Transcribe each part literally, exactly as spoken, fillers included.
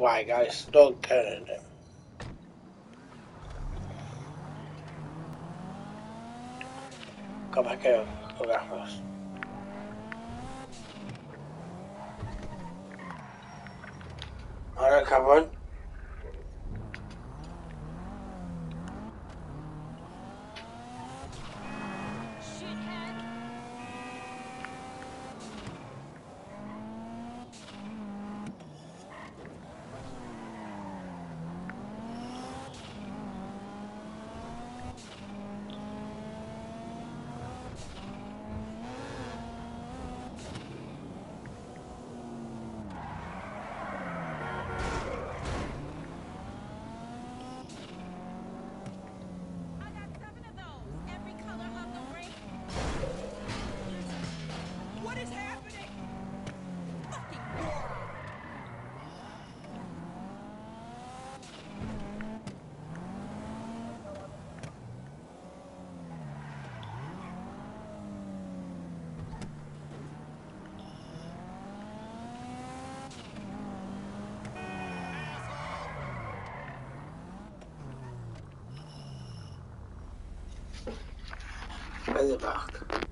Why, guys, don't turn it. Go back here. Go back first. Alright, come on. Where's it back?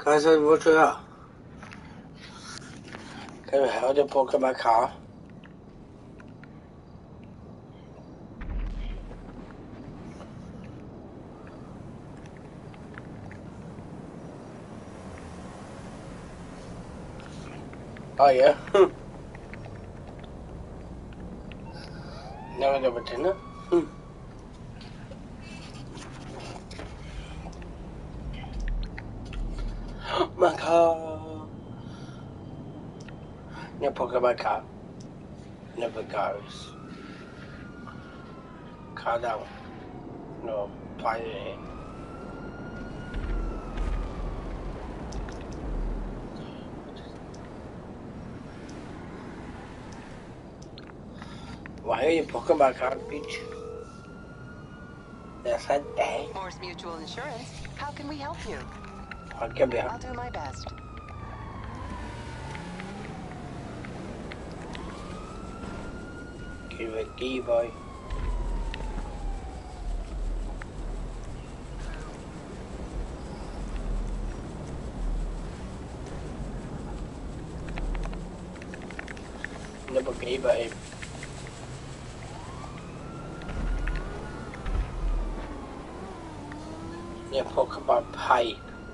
I said, what's that? Can you hold the book in my car? Oh, yeah. Never got a dinner. Hmm. My car. Never book in my car. Never goes. Car down. No, fire it. Why are you booking my car, bitch? Yes, I dang. Morse Mutual Insurance. How can we help you? I'll give you. I'll do my best. Give it a key, boy. Never gave it. You talk about pipe.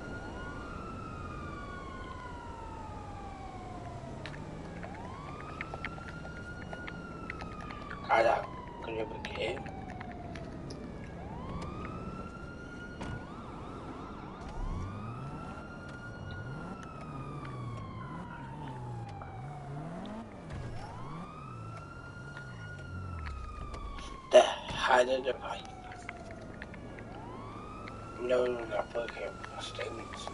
Cara, can you begin? The height of the pipe. No, not working for statements.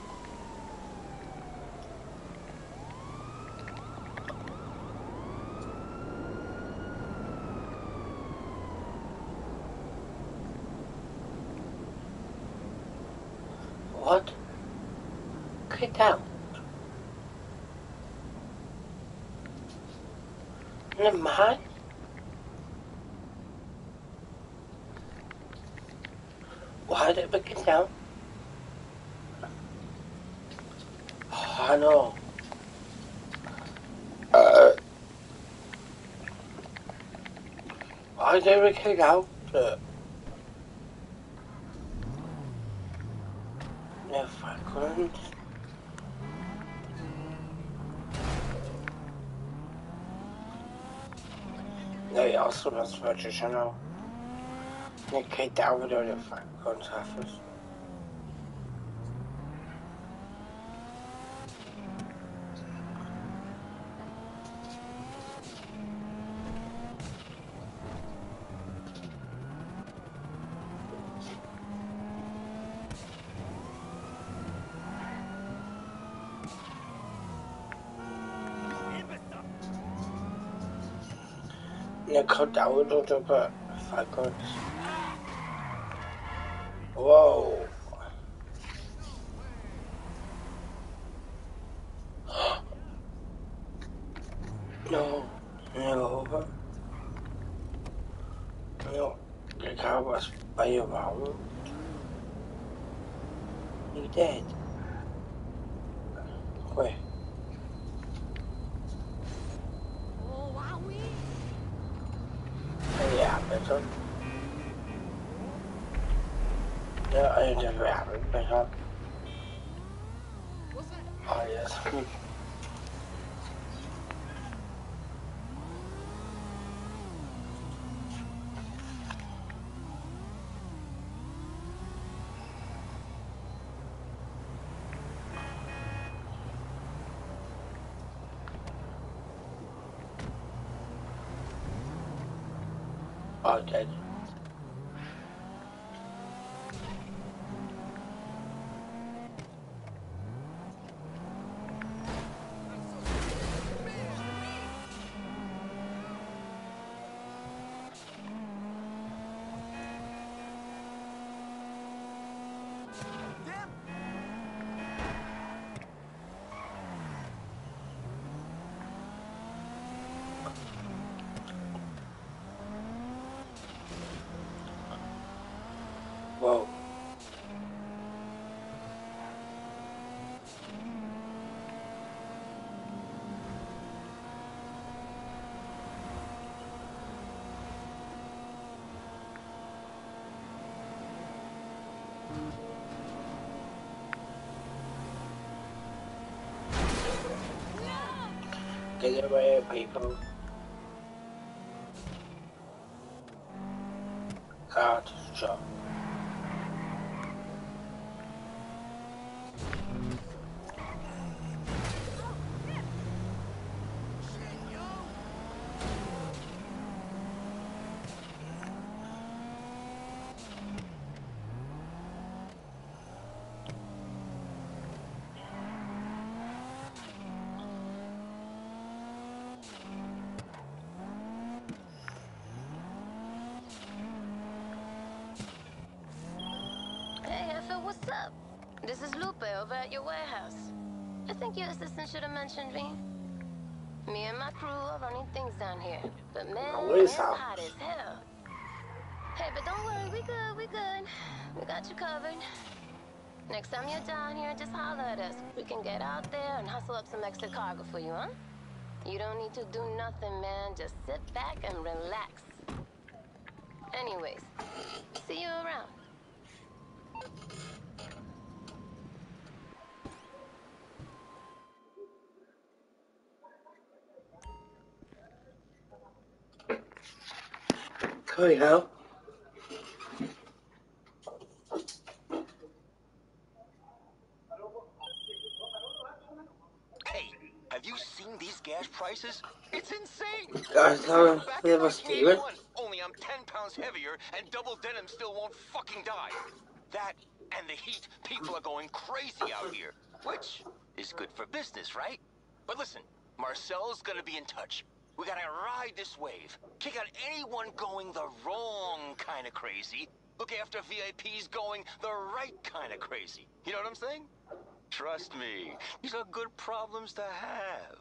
What? Get down. Never mind. Why did we get down? Oh, I know. Uh, why did we get out? Uh, if I couldn't. No, jag also das falsche Channel. Jag kan inte använda det för kontraffes. Jag kan inte använda det för kontraffes. Wow. No, no, no. The car was by your mouth. He dead. Where? Yeah, better. Yeah, I never happened, better. Oh, yes. Oh, dead. Whoa. Get away, people. God, job. Hey, Effa, what's up? This is Lupe over at your warehouse. I think your assistant should have mentioned me. Me and my crew are running things down here. But man, Where's it's house? hot as hell. Hey, but don't worry, we good, we good. We got you covered. Next time you're down here, just holler at us. We can get out there and hustle up some extra cargo for you, huh? You don't need to do nothing, man. Just sit back and relax. Anyways, see you around. Can we help? Hey, have you seen these gas prices? It's insane! I tell him Back they in were Steven. nineteen eighty-one, only I'm ten pounds heavier and double denim still won't fucking die. That and the heat, people are going crazy out here, which is good for business, right? But listen, Marcel's gonna be in touch. We gotta ride this wave, kick out anyone going the wrong kind of crazy, look after V I Ps going the right kind of crazy. You know what I'm saying? Trust me, these are good problems to have.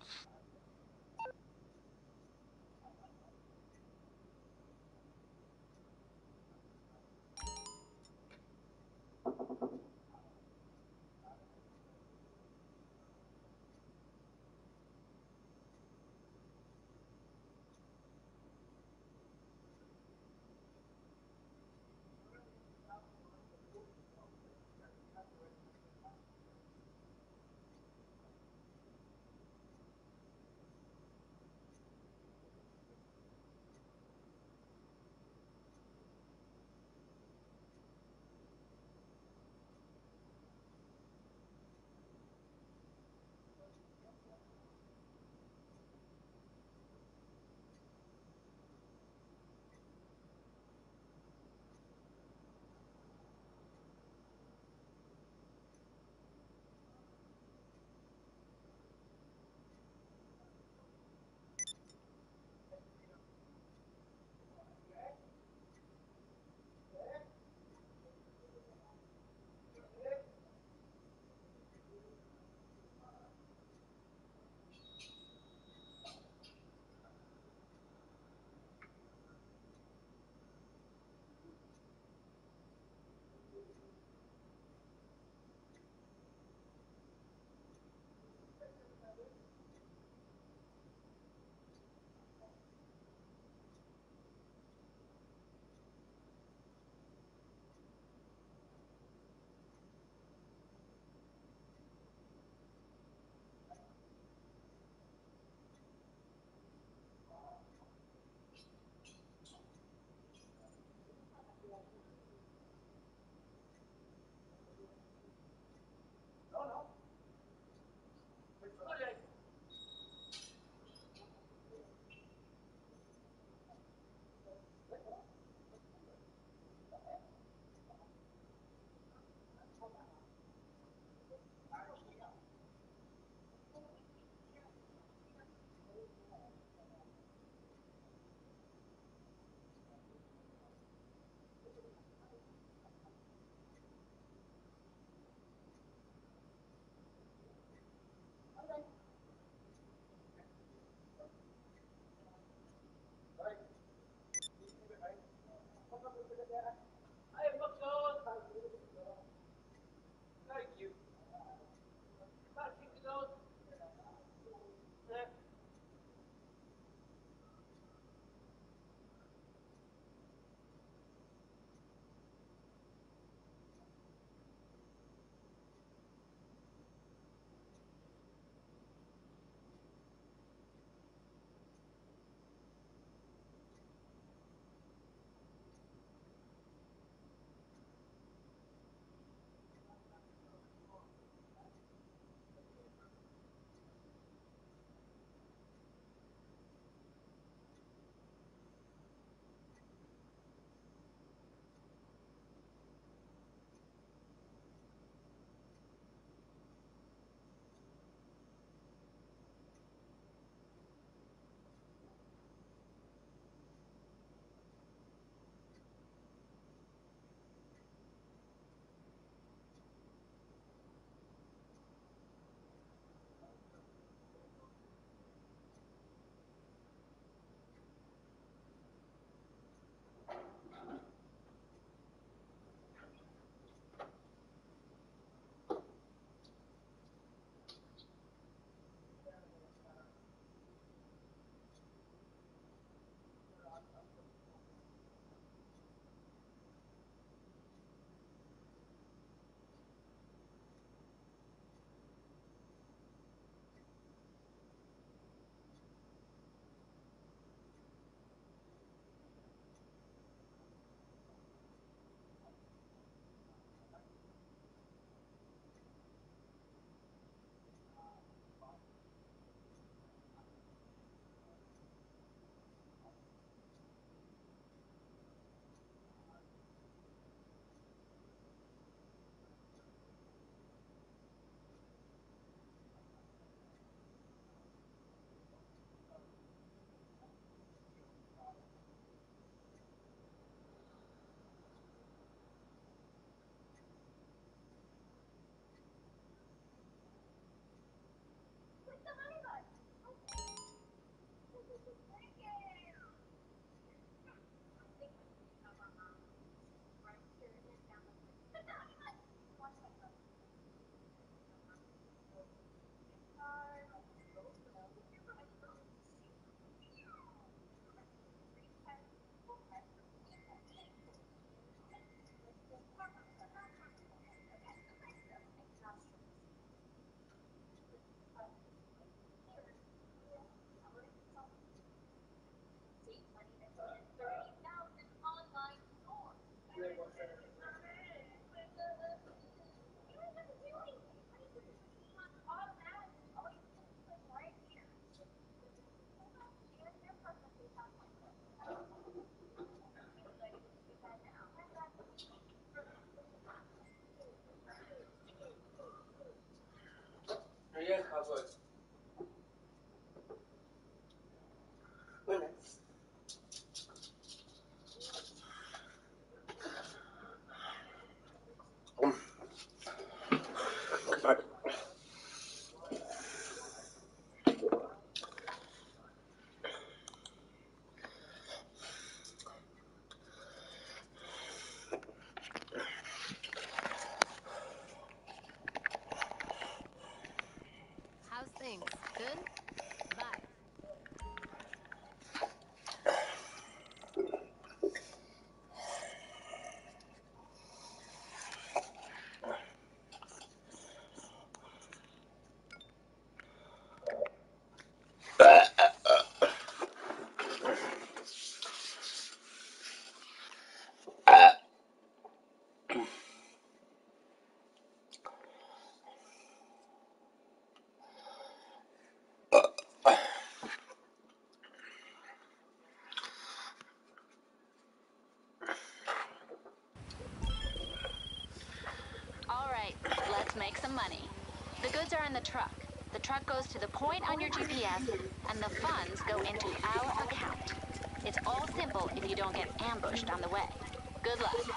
Let's make some money. The goods are in the truck. The truck goes to the point on your G P S, and the funds go into our account. It's all simple if you don't get ambushed on the way. Good luck.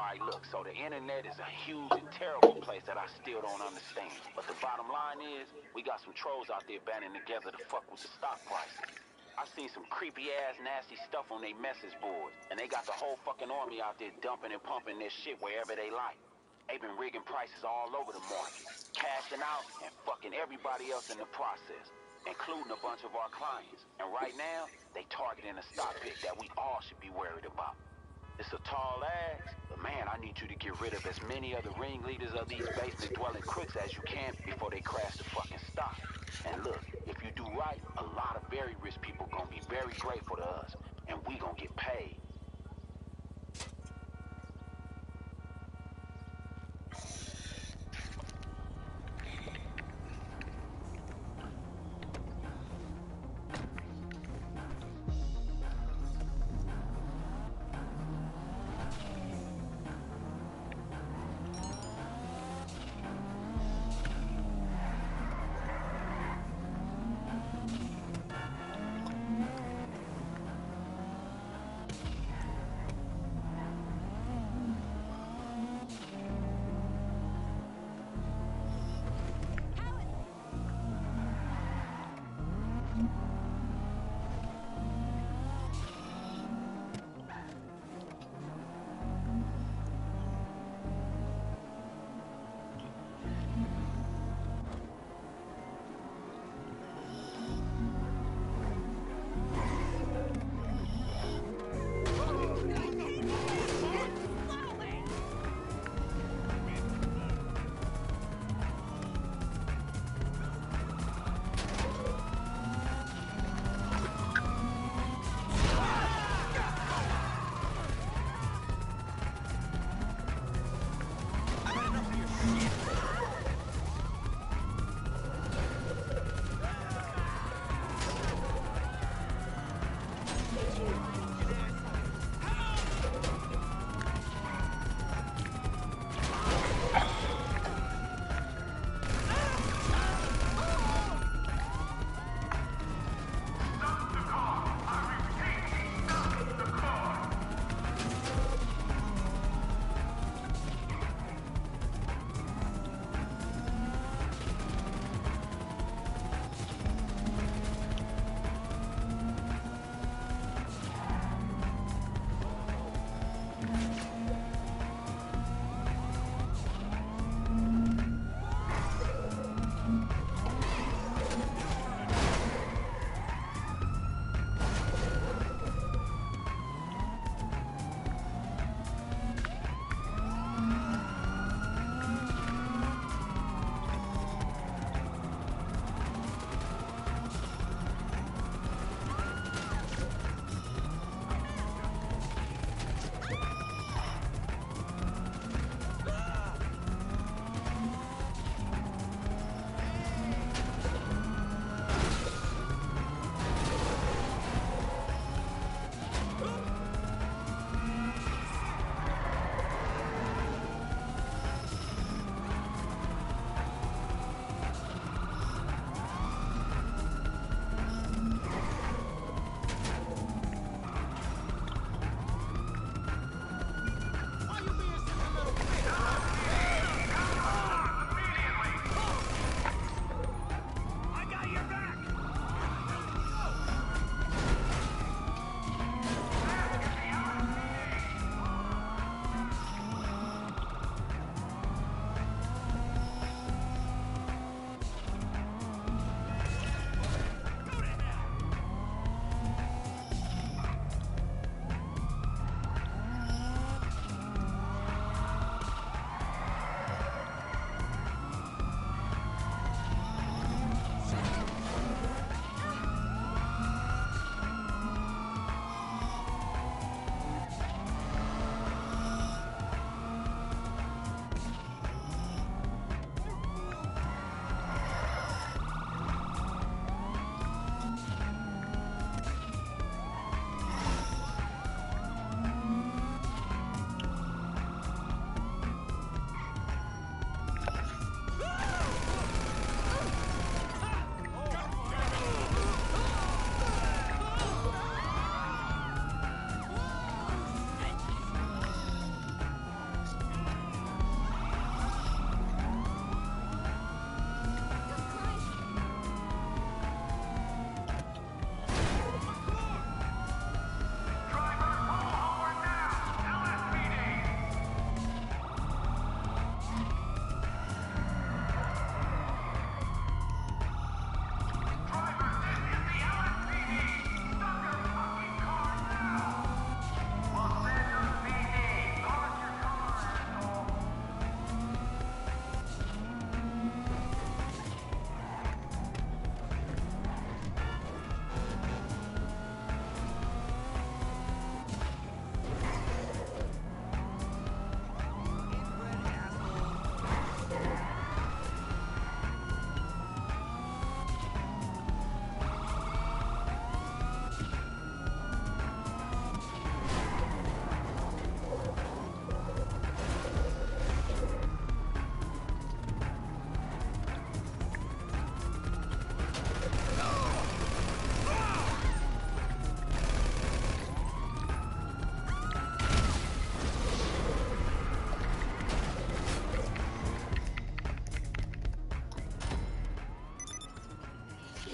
Alright, look, so the internet is a huge and terrible place that I still don't understand. But the bottom line is, we got some trolls out there banding together to fuck with the stock prices. I seen some creepy-ass, nasty stuff on their message boards, and they got the whole fucking army out there dumping and pumping their shit wherever they like. They been rigging prices all over the market, cashing out and fucking everybody else in the process, including a bunch of our clients. And right now, they targeting a stock pick that we all should be worried about. It's a tall ask, but man, I need you to get rid of as many of the ringleaders of these basement-dwelling crooks as you can before they crash the fucking stock. And look, if you do right, a lot of very rich people gonna be very grateful to us, and we gonna get paid.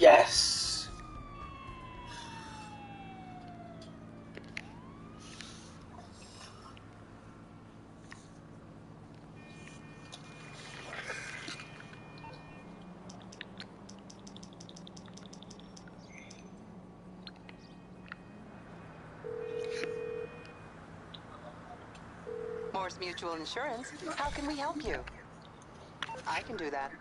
Yes. Morse Mutual Insurance. How can we help you? I can do that.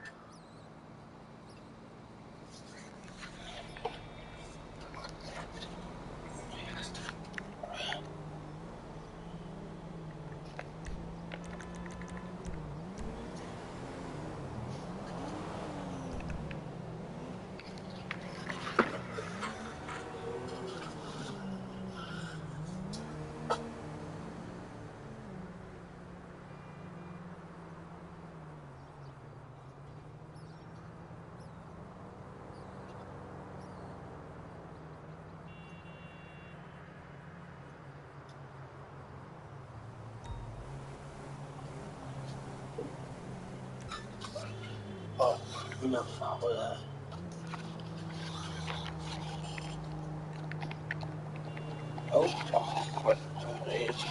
Oh, no, follow that. Oh, oh, what? Please.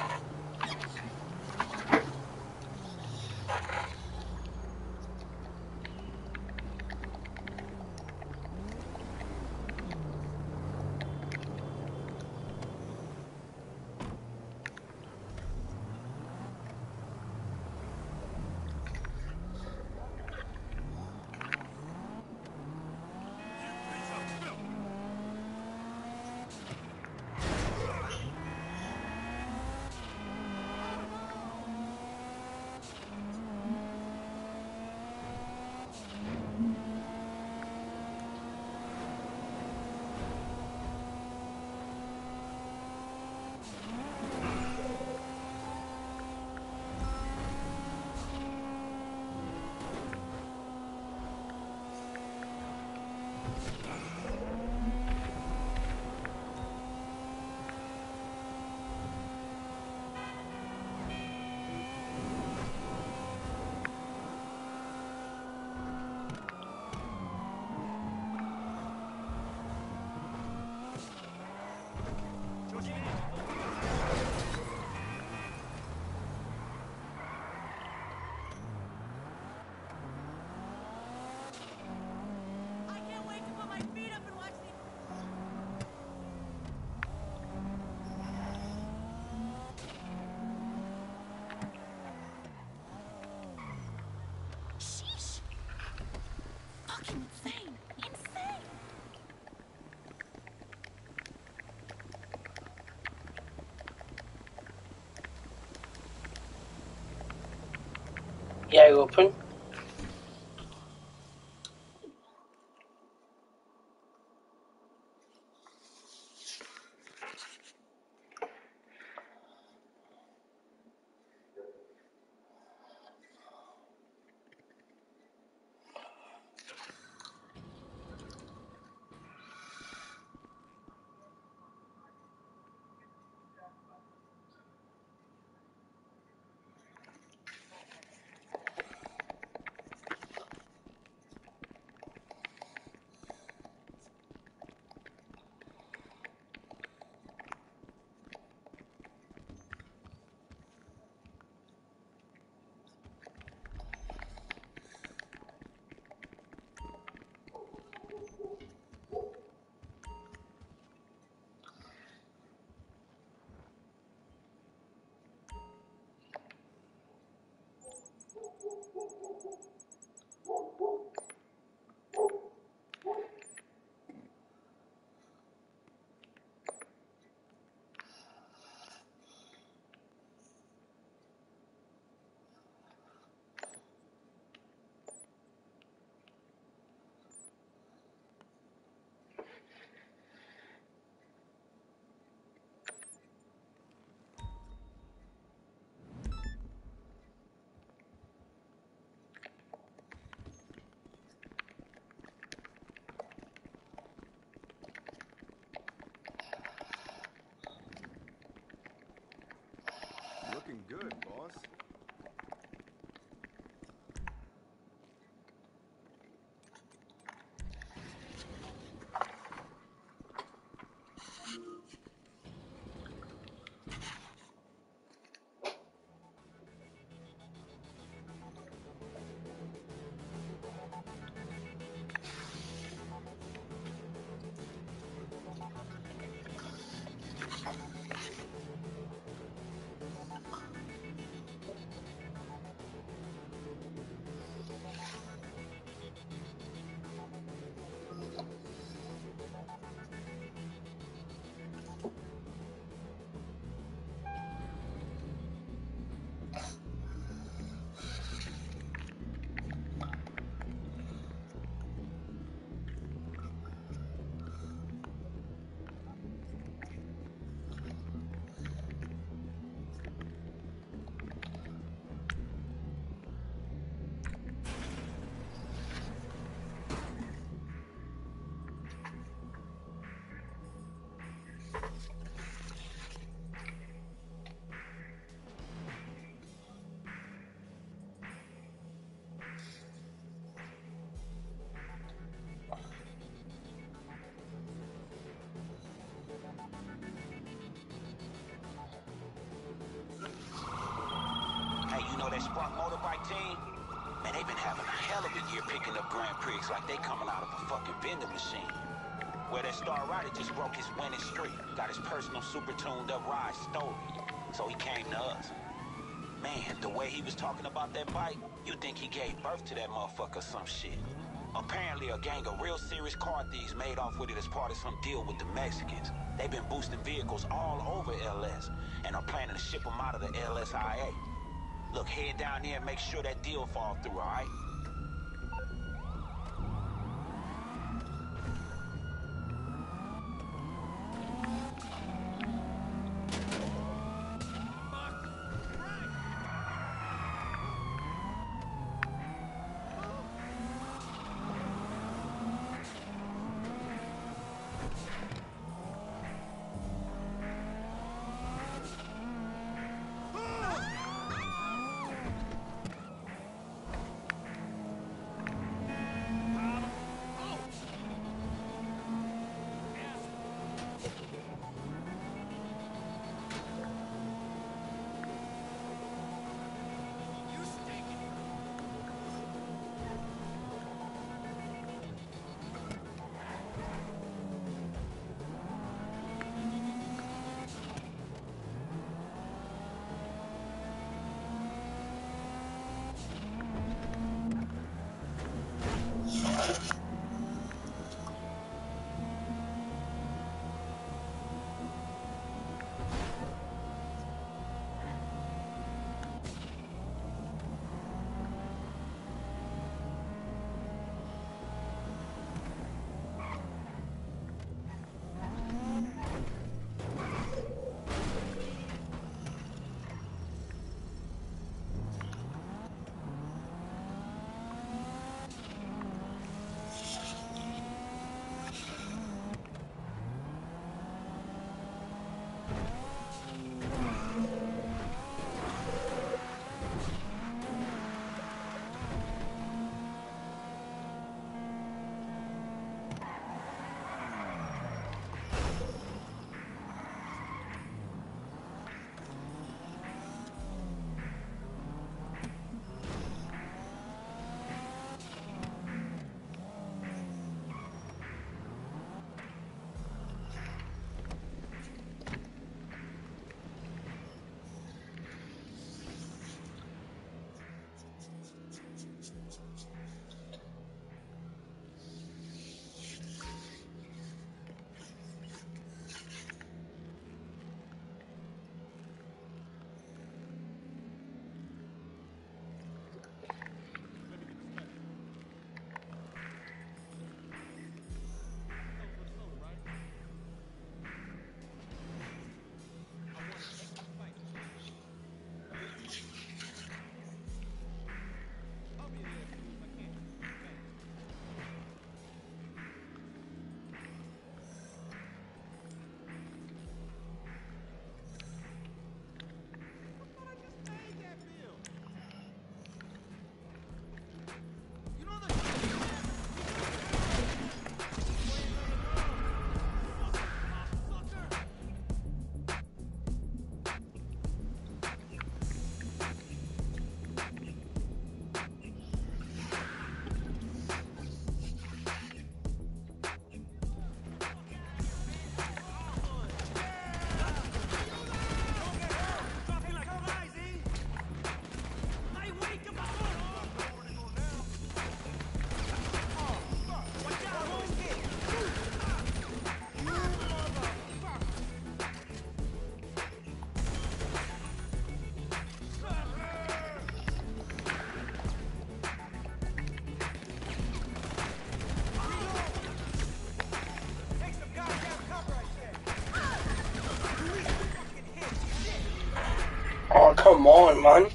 Sheesh. Fucking insane. Insane. Yeah, open. They've been having a hell of a year picking up Grand Prix like they coming out of a fucking vending machine. Where that Star Rider just broke his winning streak. Got his personal super tuned up ride stolen. So he came to us. Man, the way he was talking about that bike, you think he gave birth to that motherfucker or some shit. Apparently a gang of real serious car thieves made off with it as part of some deal with the Mexicans. They've been boosting vehicles all over L S and are planning to ship them out of the L S I A. Look, head down there and make sure that deal falls through, all right? Oh, come on, man.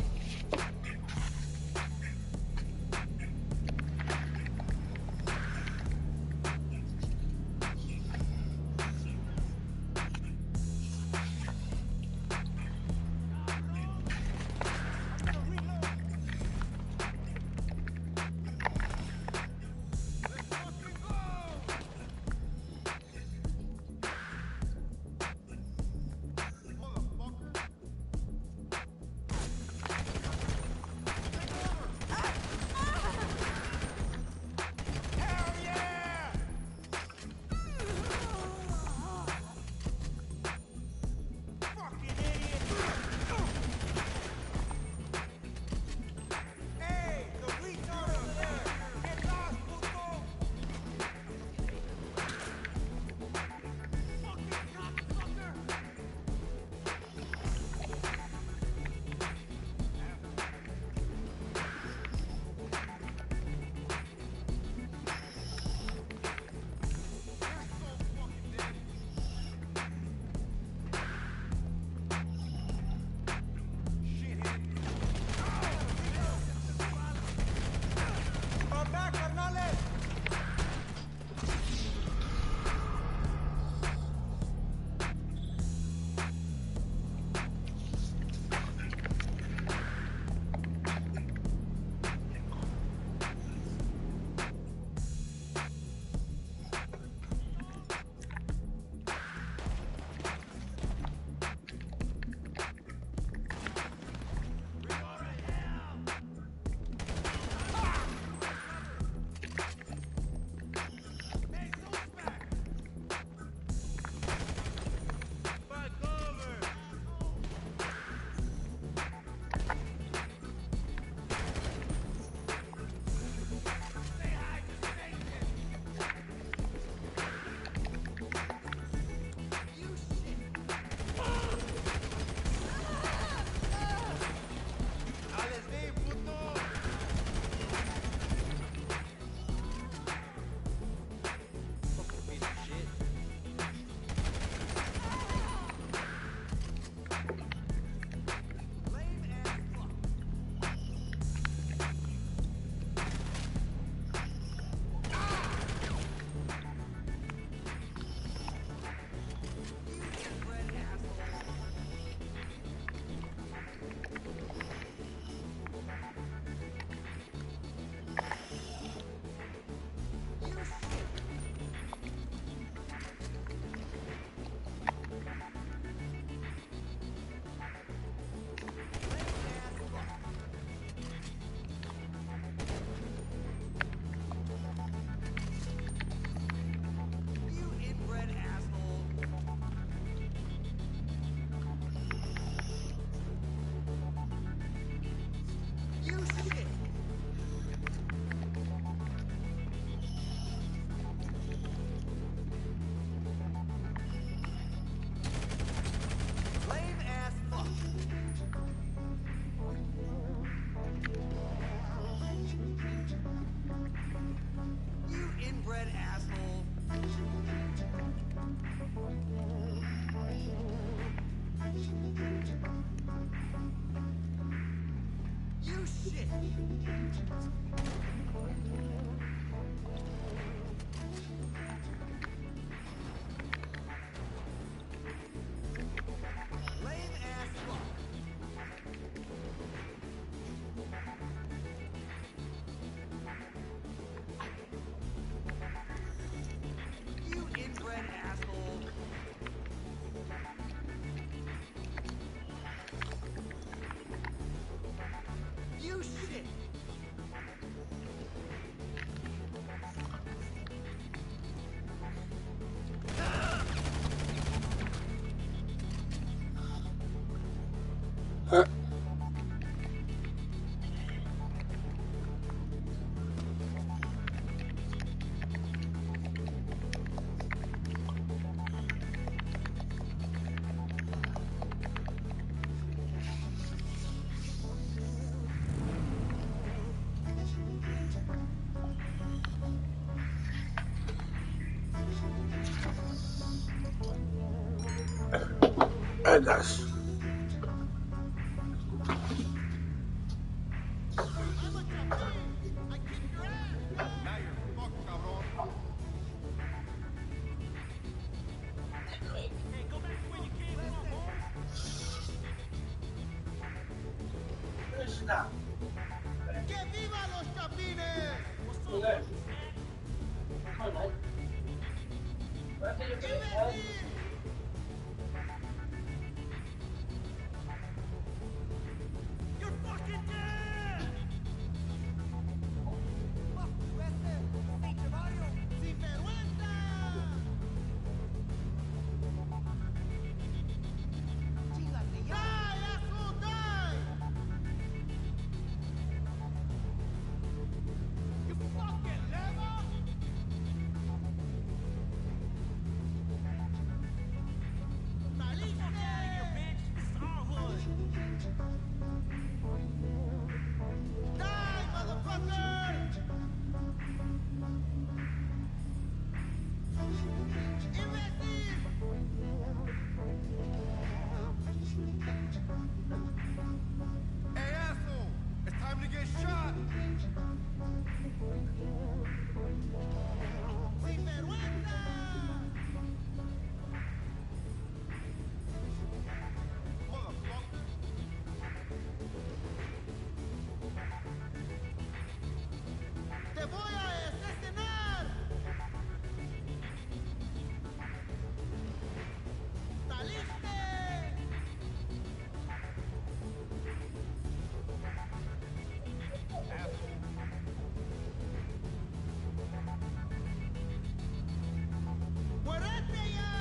inbred asshole. You shit. Lame ass fuck. You inbred asshole. You shit. Huh? I guess. Now you're fucked, cabrón. Hey, go back to where you came from, boys. ¡Que viva los chapines! ¡Imbécil! You're fucking dead! Fuck you, este, pinche barrio, sin vergüenza! Chíngate ya. Die, asshole, die! You fucking lever! Maliste! Fuck out of here, bitch! This is our hood! Die, motherfucker! Imbécil! Hey, asshole! It's time to get shot! Sin vergüenza! Motherfucker! ¡Te voy a asesinar! ¡Saliste! ¡Muérete ya!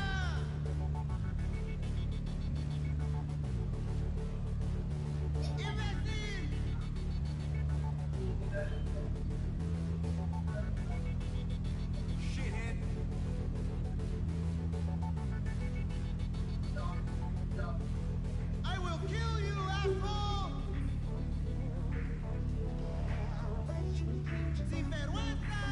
¡Imbécil! Shithead! I will kill you, asshole! Sin vergüenza!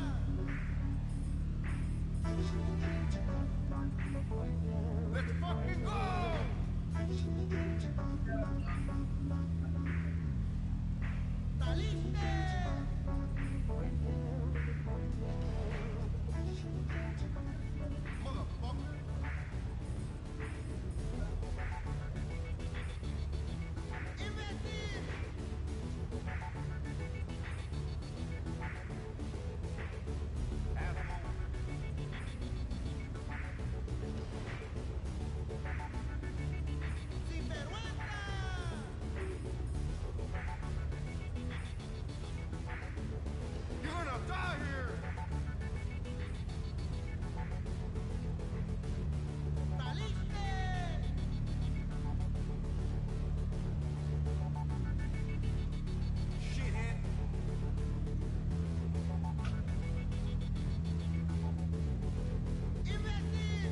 Let's fucking go! ¡Saliste! Motherfucker! ¡Imbécil! Asshole! ¡Sin vergüenza! You're gonna die here! ¡Saliste! Shithead! ¡Imbécil!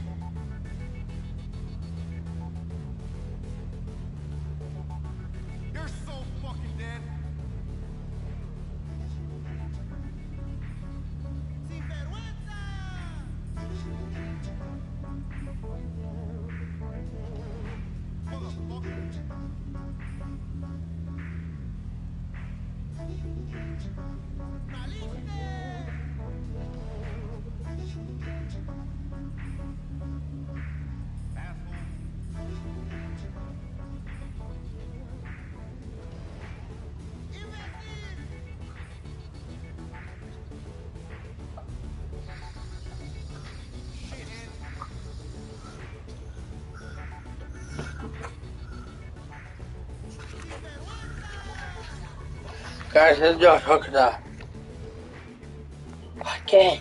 You're so fucking dead! Guys, let's just hook it up. Again.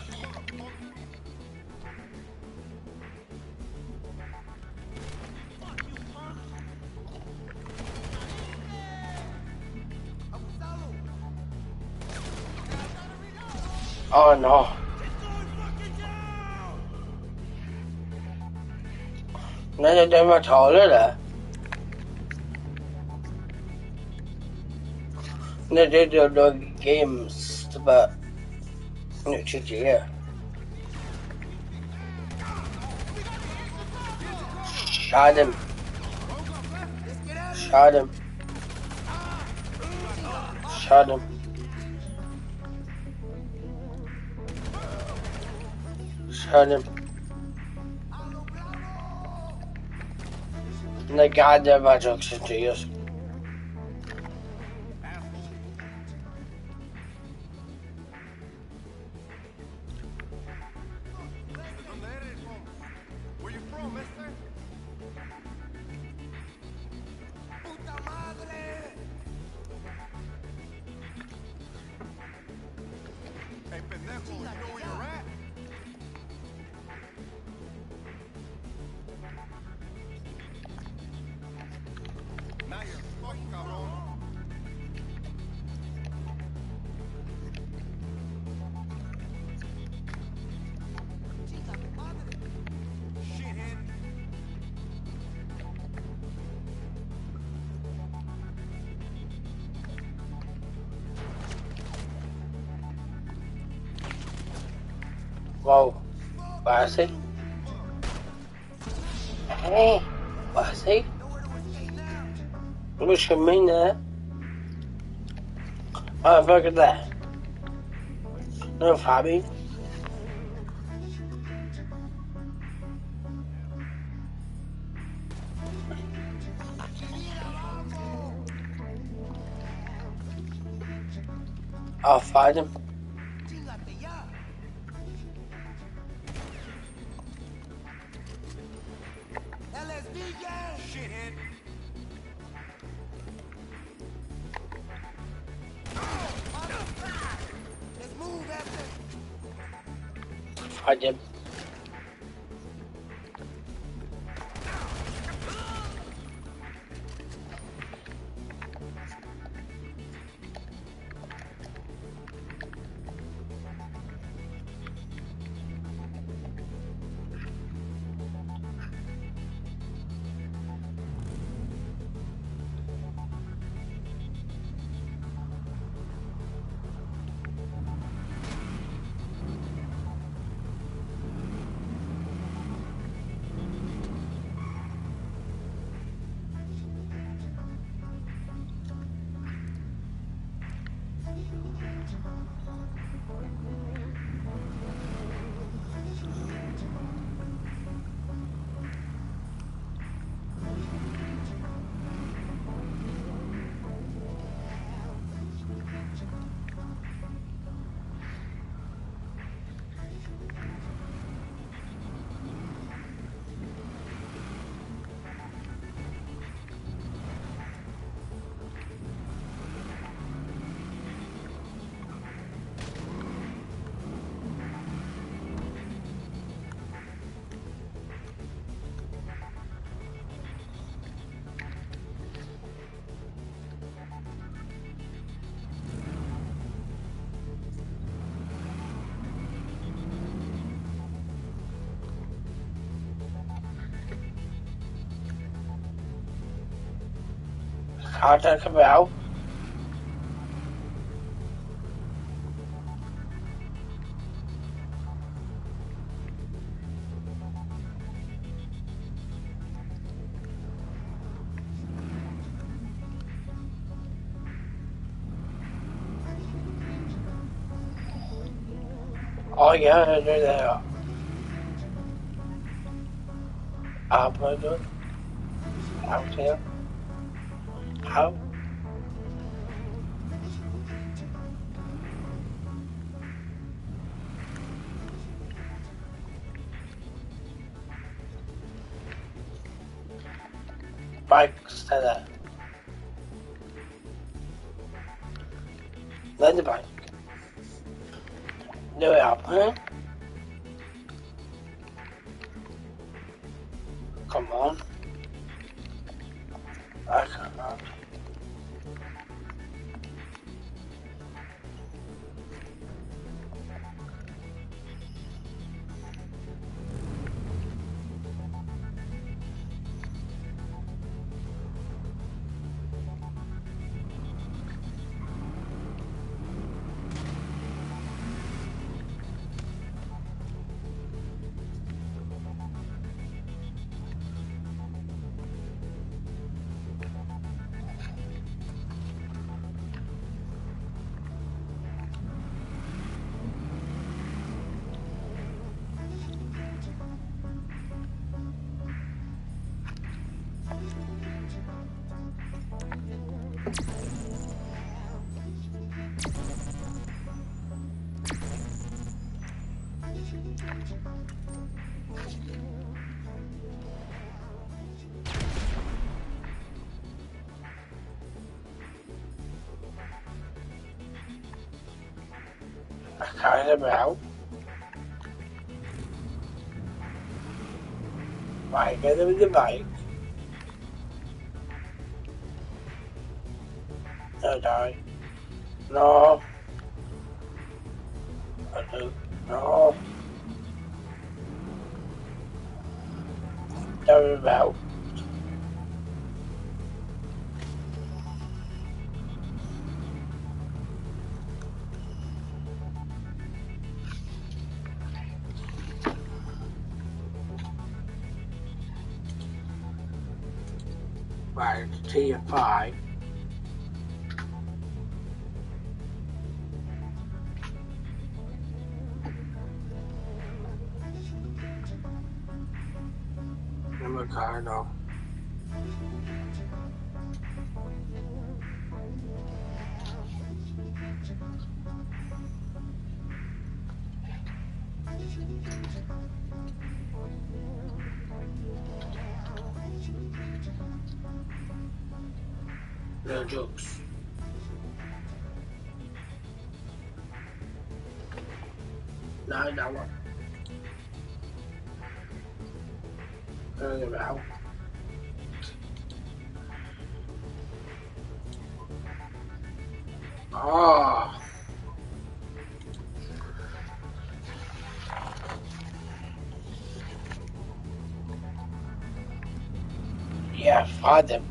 Oh no. Nó cho tôi mà thổi nữa là nó để được được games but nó chưa chỉ à shot him shot him shot him shot him the goddamn instruction to use. Where you from, mister? Puta madre! Hey, pendejo, you know where you're at? Now you're fucking cabrón. Shithead. Wow, was it? Hey, was it? Look at me there. Oh, look at that. No, Fabi. I'll fight him. Shithead. Let's move after. Fight him. How to come out? Oh yeah, I do that. Up, I do. Out here. How? Bikes to that. Let the bike. Do it up, huh? Come on. I cannot. Kind of out. Right, get with the bike. No, die. No. I do. No. Don't about. Right, T five. Number card off. No jokes. No, no one. Turn it out. Oh. Yeah, find them.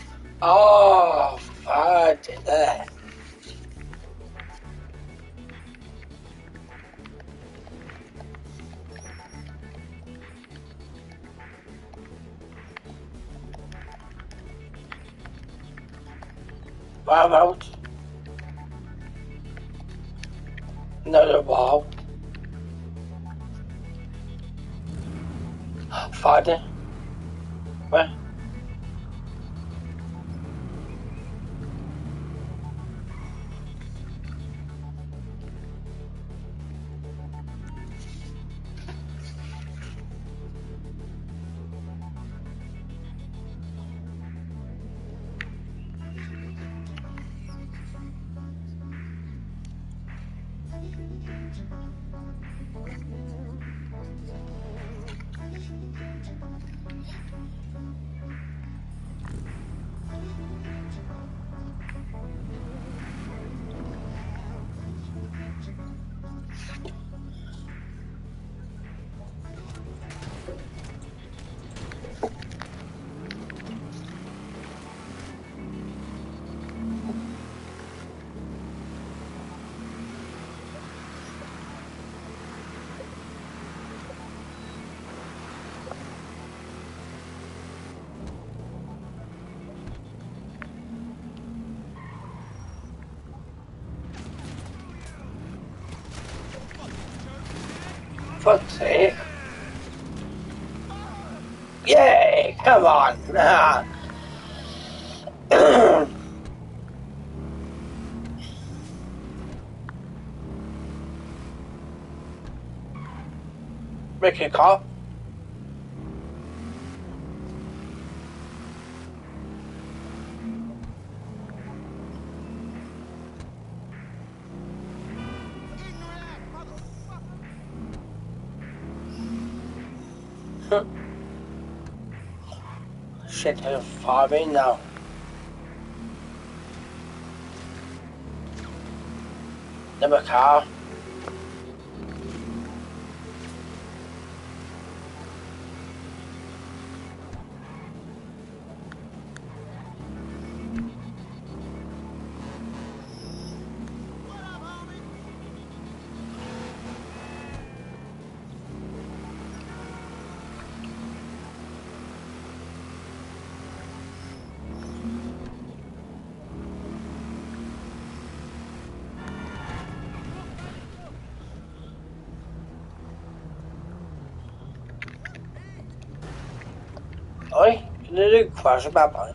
Oh, fudge that. What about another wall? Father? What? Fuck's sake. Yay! Come on! Ah. Make a call. Shit, there's farming now. Never car. Oi, det är kvar så bara.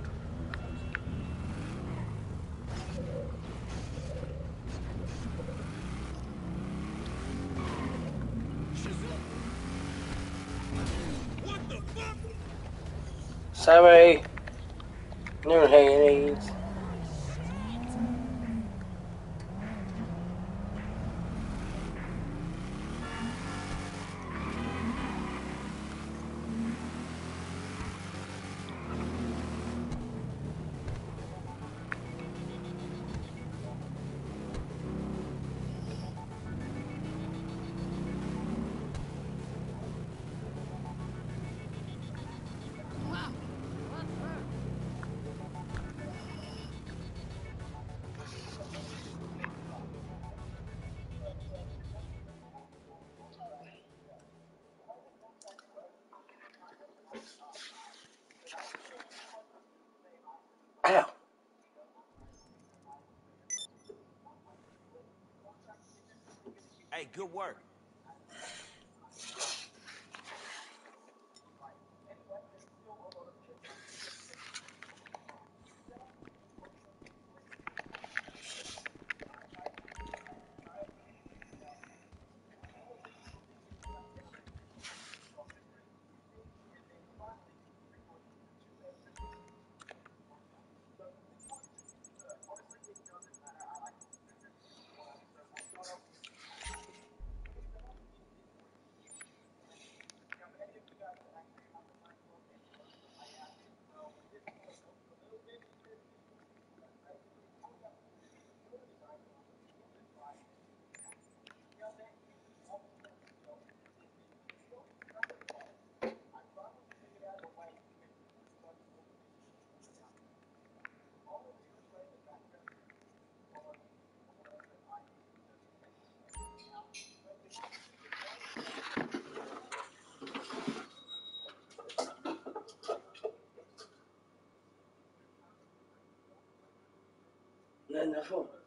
Sorry. New Hades. Ow. Hey, good work. in the phone.